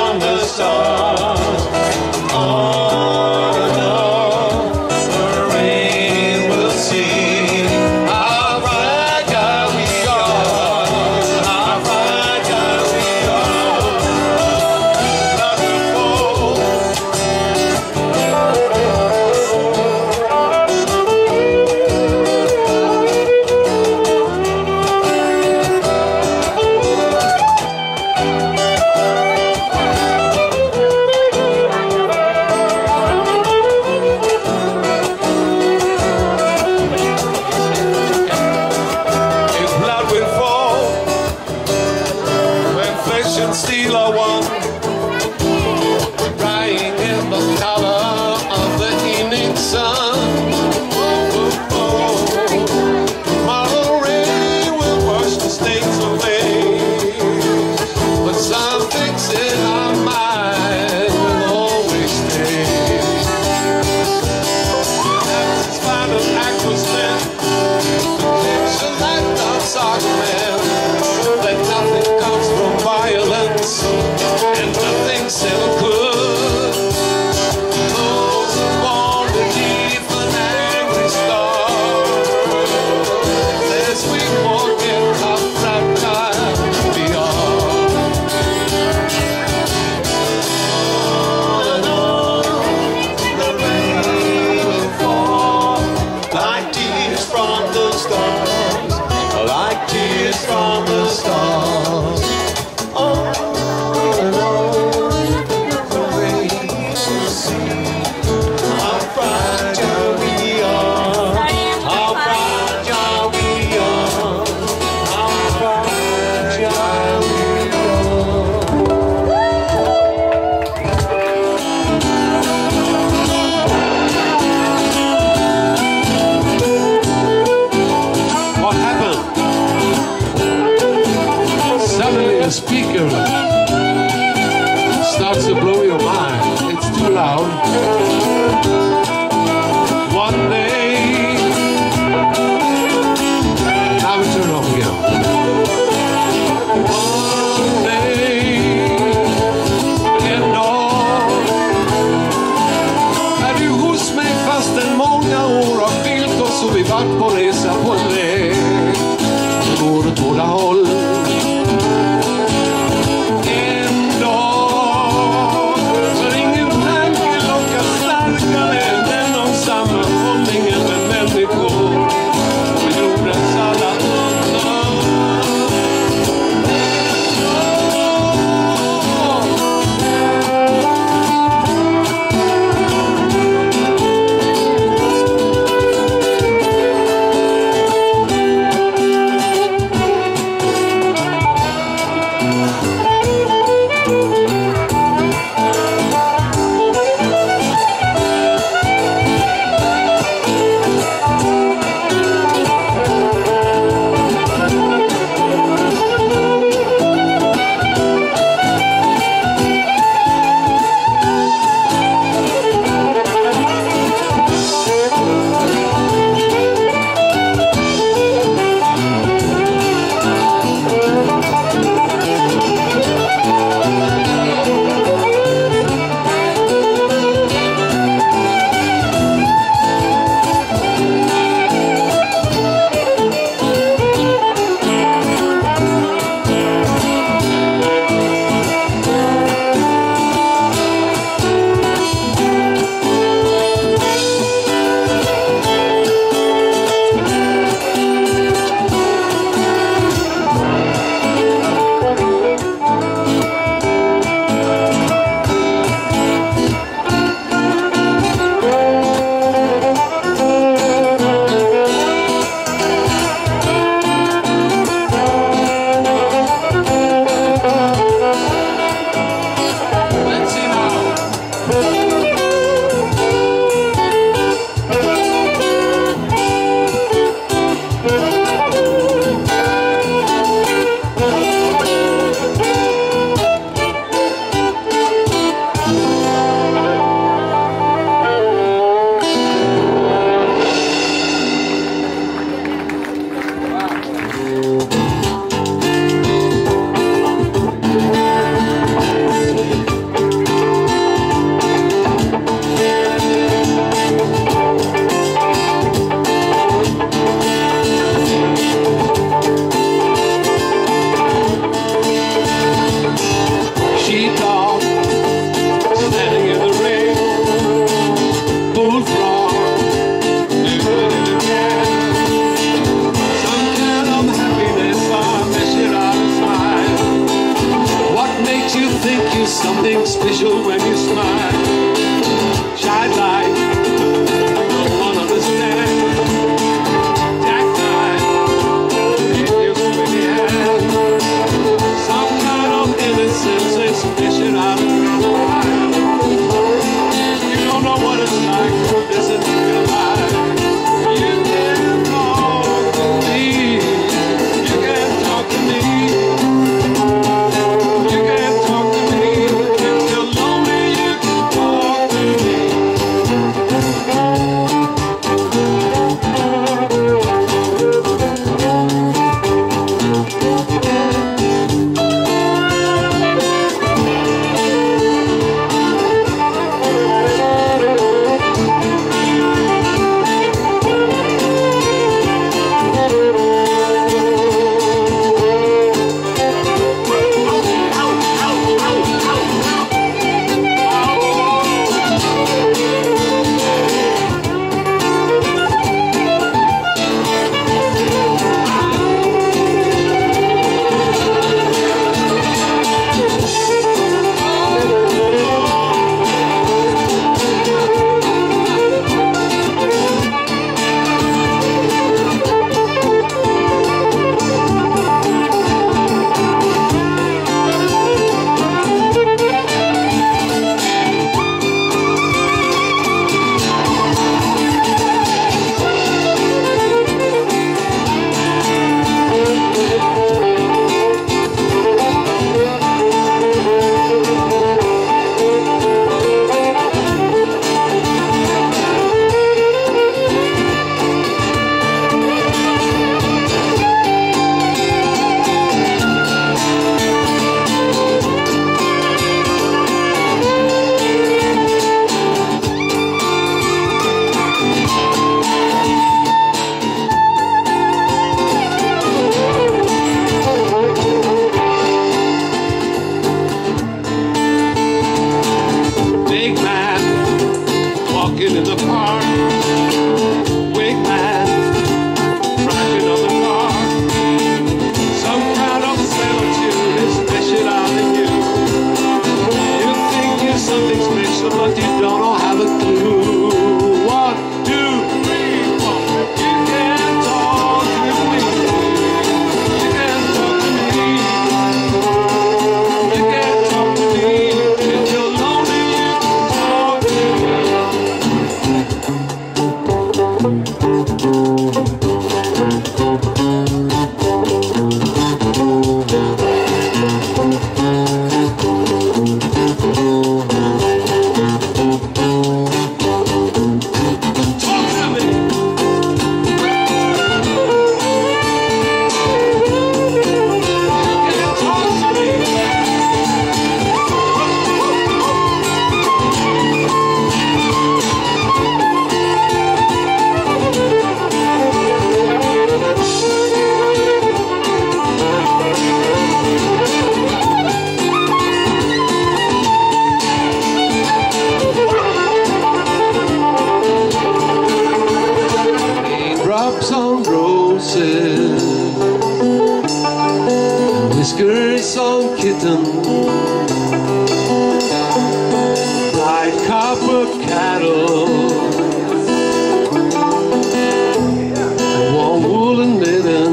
from the stars. On and on, the rain will sing. How fragile we are, how fragile we are. Not to fall. And steel are one, crying in the color of the evening sun. Oh, oh, oh. Tomorrow rain will wash the stains away, but some things in our mind will always stay. That's his final act was meant to catch the light of soccer man. That nothing comes from violence, and nothing's ever good. Those who born beneath an angry star, as we forget how fragile we are. On and on, the rain will fall like tears from the stars, like tears from the stars. The speaker starts to blow your mind. It's too loud. One day, now we turn off again. One day, en dag är du hos mig fastän många år har skilt oss och vi vart på resa på en väg. Det går åt båda håll. when you smile. Shy light, no one understand. Jackknife in your sweetie hand. Some kind of innocence is fishing out of your mind. You don't know what it's like to listen to your life. You can talk to me. You can talk to me. You can talk to me. If you're lonely, you can talk to me. Big man walking in the park. Big man crashing on the car. Some kind of solitude is fishing out in you. You think you're something special, but you don't know how to do. 1, 2, 3, 4. You can't talk to me. You can't talk to me. You can't talk to me. If you're lonely, you can talk to me. Drops on roses, whiskers on kittens, bright copper cattle, and warm woolen linen,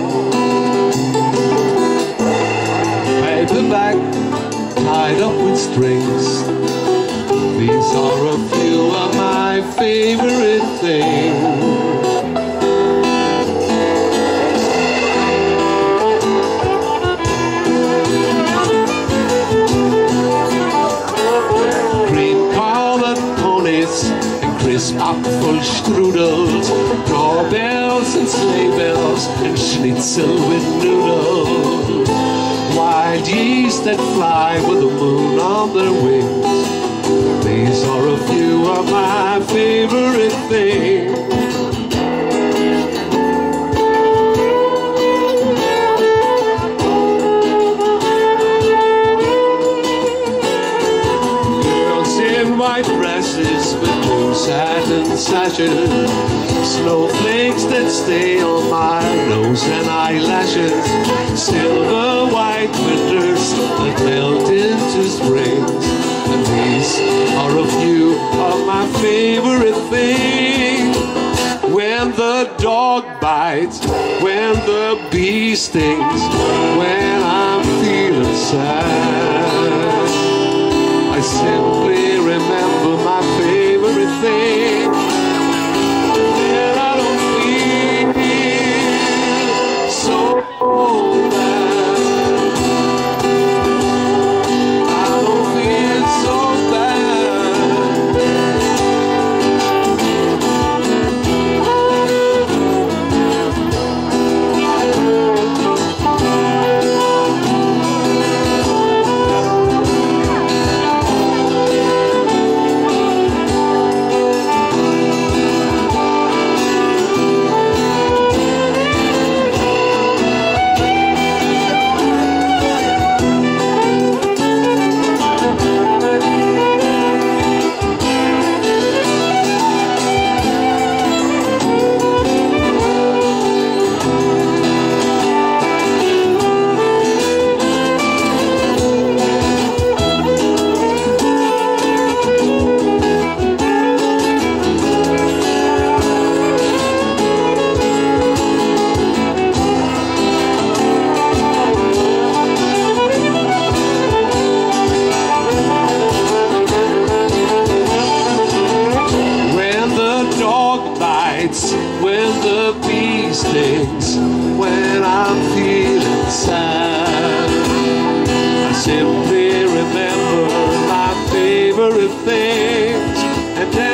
paperback tied up with strings. These are a few of my favorite things. Crisp apple strudels, doorbells and sleigh bells, and schnitzel with noodles. Wild geese that fly with the moon on their wings. These are a few of my favorite things. White dresses with blue satin sashes, snowflakes that stay on my nose and eyelashes, silver white winters that melt into springs, and are a few of my favorite things. When the dog bites, when the bee stings, when I'm feeling sad, I simply remember my favorite thing. And I don't feel so bad. I don't feel so when the bee stings, when I'm feeling sad, I simply remember my favorite things. And